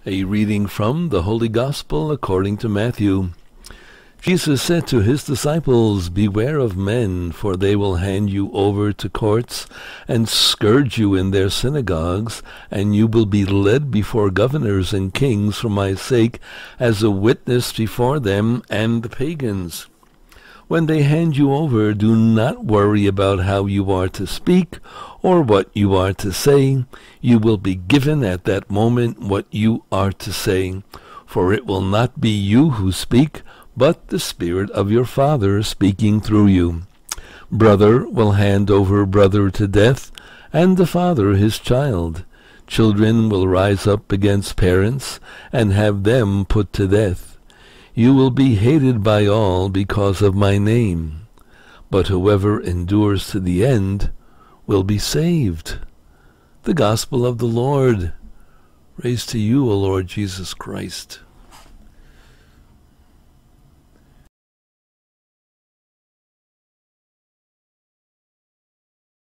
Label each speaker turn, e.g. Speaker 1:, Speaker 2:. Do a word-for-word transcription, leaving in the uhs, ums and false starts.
Speaker 1: A reading from the Holy Gospel according to Matthew. Jesus said to his disciples, "Beware of men, for they will hand you over to courts and scourge you in their synagogues, and you will be led before governors and kings for my sake as a witness before them and the pagans. When they hand you over, do not worry about how you are to speak or what you are to say. You will be given at that moment what you are to say, for it will not be you who speak, but the Spirit of your Father speaking through you. Brother will hand over brother to death, and the father his child. Children will rise up against parents and have them put to death. You will be hated by all because of my name, but whoever endures to the end will be saved." The Gospel of the Lord. Praise to you, O Lord Jesus Christ.